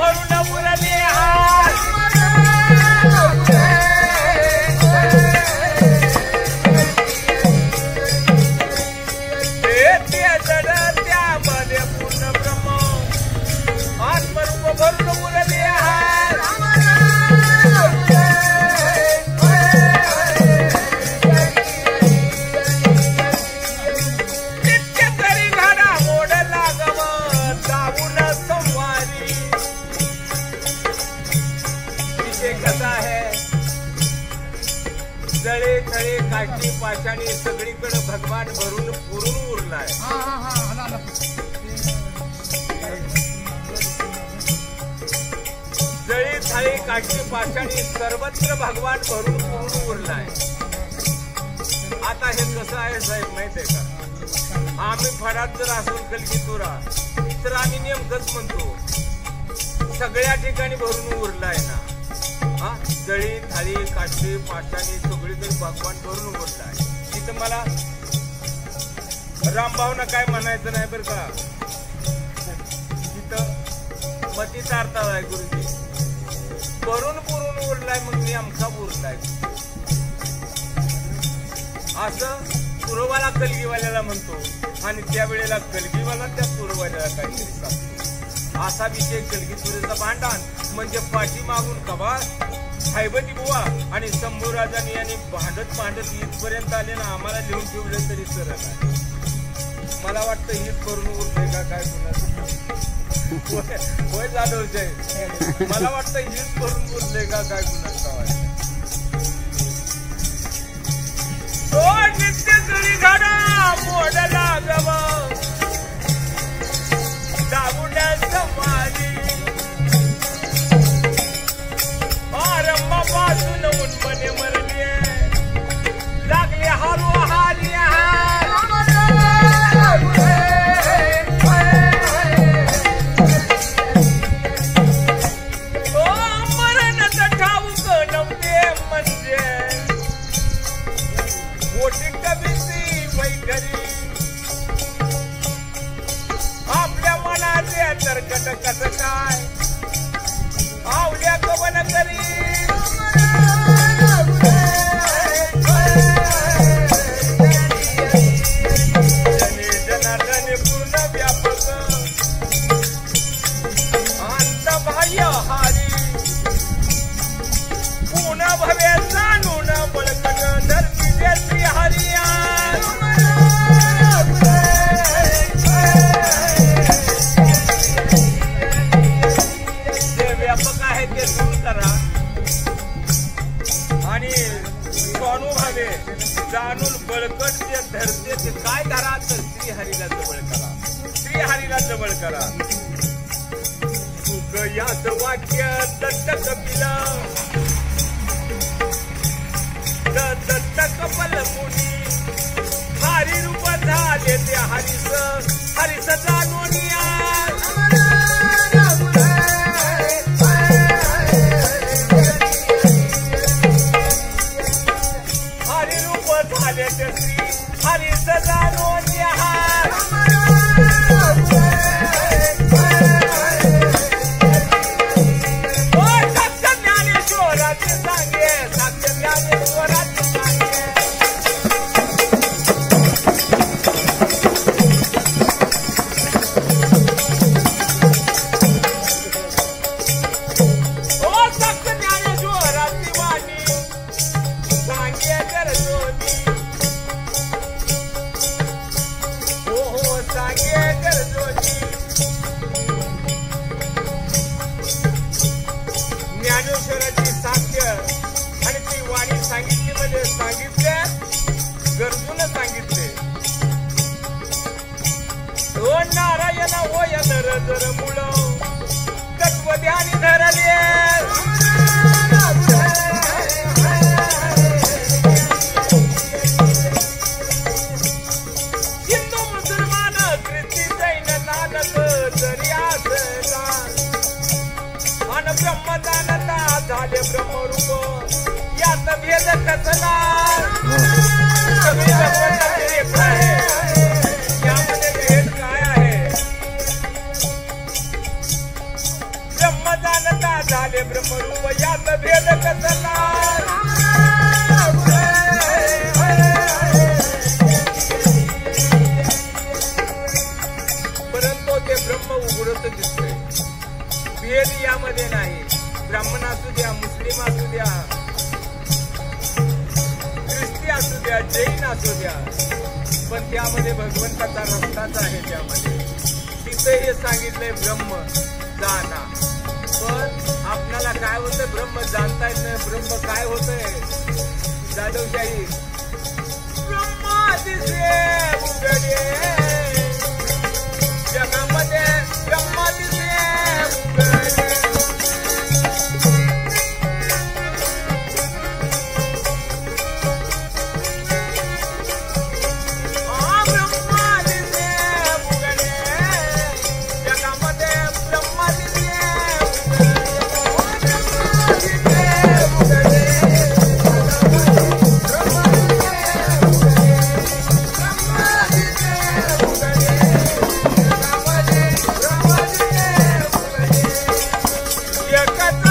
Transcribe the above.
भरून उरले त्यामध्ये पूर्ण ब्रह्म आत्मरूप भरून उरले जळे थळे काठी पाषाणी सगळीकडे भगवान भरून पुरून उरलाय जळे थळे काठी पाषाणी सर्वत्र भगवान भरून पुरून उरलाय। आता हे कसं आहे साहेब माहितीये का, आम्ही फडात जर असून कलगीतुरा तर आम्ही नेमकंच म्हणतो सगळ्या ठिकाणी भरून उरलाय ना। जळी थाळी काठी पाषाणी सगळीकडे भगवान भरून उरलाय। तिथं मला रामभावना काय म्हणायचं नाही बरं का, तिथं मतीचा अर्थ आहे गुरुजी भरून पुरून उरलाय मग मी आमचा उरलाय असं पुरवाला कलगीवाल्याला म्हणतो आणि त्यावेळेला कलगीवाला त्या पुरवाल्याला काहीतरी सांगतो। असा विषय कलगीतुरेचा भांडण म्हणजे पाठी मागून कवा हैबती बुवा आणि शंभू राजांनी यांनी भांडत भांडत इथपर्यंत आले ना, आम्हाला लिहून ठेवले तरी सरळ आहे। मला वाटतं हीच करून उरले का काय कुणाचं होय जाधव जय, मला वाटतं हीच करून उरले का काय कुणाचं तो नित्य जरी झाडा मोडला गवा दाबुड्याचं मारी पासून उन्मने मरली लागले हारू हारी मरणच ठाऊक नव्हते म्हणजे मोठी कवीची वैखरी आपल्या मनाचे तरकट कसं काय आवल्या कवन करी जनार्दने पूर्ण व्यापक अंतबाह्य हारी पुन्हा भवे जाणून बळकट धरती श्री हरिया जे व्यापक आहे ते दूर करा आणि स्वानुभवे जाणून बळकट जे धरते ते काय धरा तर श्रीहरीला जवळ करा, श्रीहरीला जवळ करा। सुख याच वाक्य दत्त कपिल दत्त कपल मुनी हरी रूप झाले ते हरीस जाणून झाले ते श्री हरीस जाणून साक्ष ज्ञानेश्वराचे सांगे साक्ष ज्ञानेश्वराचे सांगे साक्ष ज्ञानेश्वराची वाणी सांगे तर ज्योती ज्ञानेश्वराची साक्ष आणि ती वाणी सांगितली म्हणजे सांगितले गरजून सांगितले। ओ नारायण होय नर जर मुळ तत्व ध्यानी धरले हिंदू मुसलमान ख्रिस्ती जैन नानक जरी असला आणि ब्रह्म जाणता झाले ब्रह्मरूप यात भेद कसला सगळी भगवंताची एक आहे यामध्ये भेद काय आहे ब्रह्म झाले ब्रह्मरूप यात भेद कसला परंतु ते ब्रह्म उघडत दिसतोय भेद यामध्ये नाही ब्राह्मण असू द्या मुस्लिम असू द्या ख्रिस्ती असू द्या जैन असू द्या पण त्यामध्ये भगवंताचा रस्ताच आहे त्यामध्ये तिथे हे सांगितलंय ब्रह्म जाना पण आपल्याला काय होतंय ब्रह्म जाणता येत नाही ब्रह्म काय होतंय जाधवशाही ब्रह्मा दिसे उघडे जगामध्ये ब्रह्मा दिसे उघडे एकत्र